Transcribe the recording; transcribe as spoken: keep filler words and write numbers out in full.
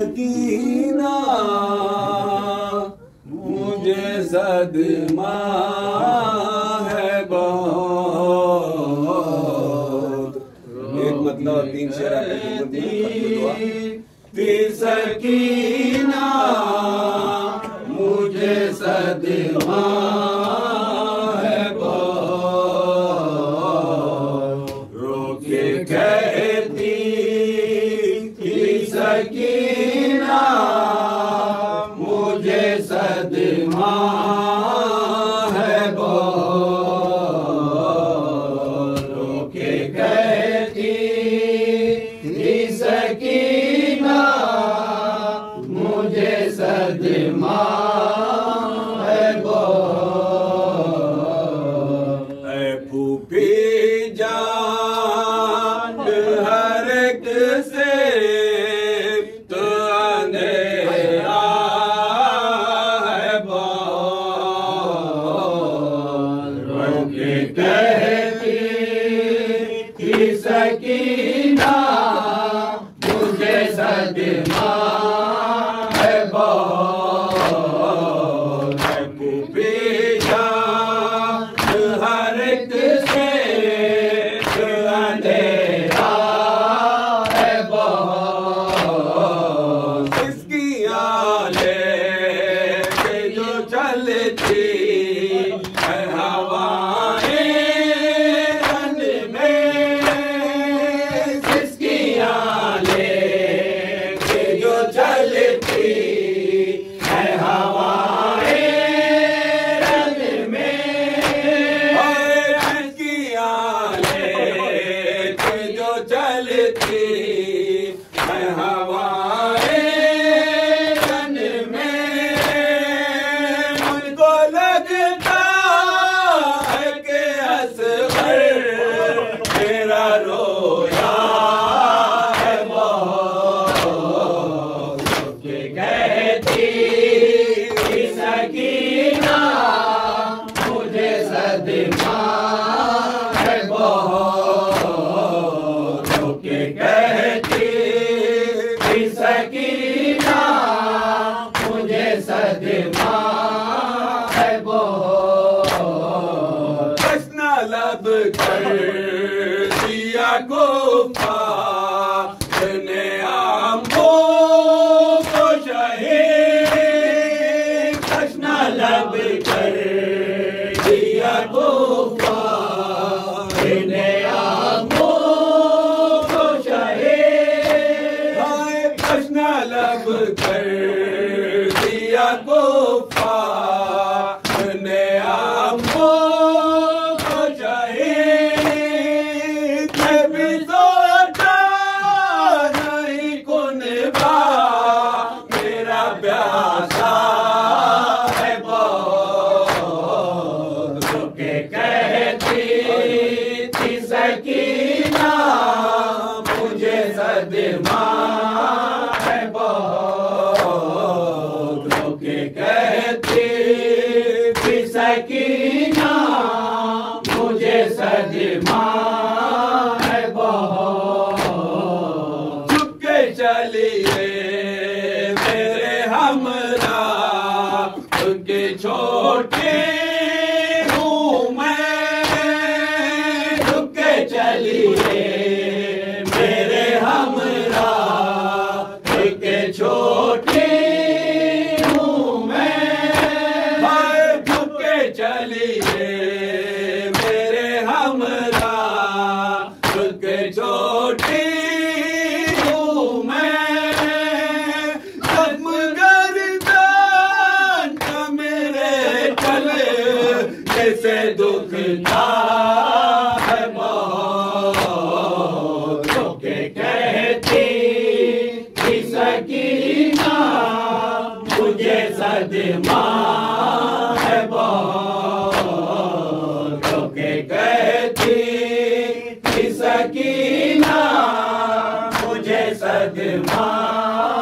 सकीना मुझे सदमा है बहुत। एक मतलब तीन शेर सकीना मुझे सदमा है बहुत। रोके कहती थी सकीना मुझे सदमा है बहुत। रोके कहती थी सकीना मुझे सदमा है बहुत। ऐ फूफी जान हर एक से तो अंधेरा है बहुत। रोके कहती थी सकीना मुझे सदमा है बहुत। है फूफी जान हर एक से अंधेरा है बहुत। इसकी आले के जो चलती है हवाएं रन में। इसकी आले के जो चलती है हवाएं रन में। इसकी आले के जो चलती है हवाएं रन में। मुझको लगता है कि असगर मेरा रोया है बहुत। के कहती थी सकीना मुझे सदमा है बहुत। के कहती थी सकीना मुझे सदमा है बहुत। कृष्णा लब कर दिया गुफा ने आंखों को शहीद। कृष्णा लब कर दिया गुफा ने आंखों को शहीद। कृष्णा लब कर दिया गुफा ने आंखों को शहीद। मैं भी सोचा नहीं कुनबा मेरा प्यासा है बहुत। रुके कहती थी सकीना मुझे सदमा है बहुत। रुके कहती थी सकीना मुझे सदमा है बहुत। चुपके चलिए मेरे हमरा उनके छोटे हूँ मैं। चुपके चलिए मेरे हमरा उनके छोटे हूँ मैं। चुपके चलिए मेरे हमरा उनके छोटे हूँ मैं। जख्म गर्दन का मेरे चले जैसे दुखता है बहुत। रोके कहती थी सकीना मुझे सदमा है बहुत। रोके कहती थी सकीना मुझे सदमा